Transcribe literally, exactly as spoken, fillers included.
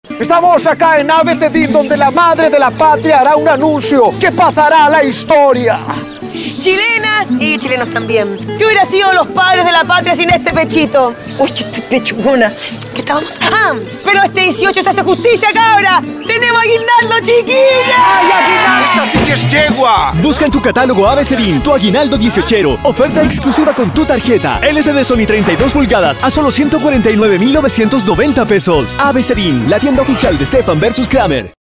Estamos acá en Abecedín, donde la madre de la patria hará un anuncio que pasará a la historia. Chilenas y chilenos también. ¿Qué hubiera sido los padres de la patria sin este pechito? Uy, que estoy pechugona. ¿Qué estábamos? Ah, pero este dieciocho se hace justicia, cabra. ¡Tenemos aguinaldo, chiquilla! ¡Ay, aguinaldo! ¡Esta sí que es yegua! Busca en tu catálogo Abecedín tu aguinaldo dieciochero. Oferta exclusiva con tu tarjeta. L C D Sony treinta y dos pulgadas a solo ciento cuarenta y nueve mil novecientos noventa pesos. Abecedín, la tienda oficial de Stefan versus Kramer.